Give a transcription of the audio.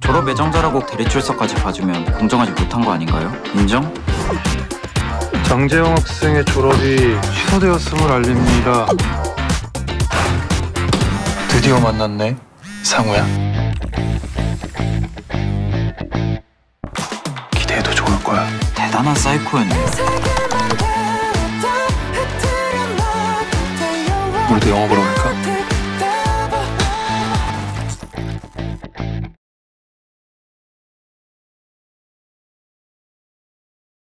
졸업 예정자라고 대리출석까지 봐주면 공정하지 못한 거 아닌가요? 인정? 장재영 학생의 졸업이 취소되었음을 알립니다. 드디어 만났네, 상우야. 기대해도 좋을 거야. 대단한 사이코였네. 우리도 영화 보러 갈까?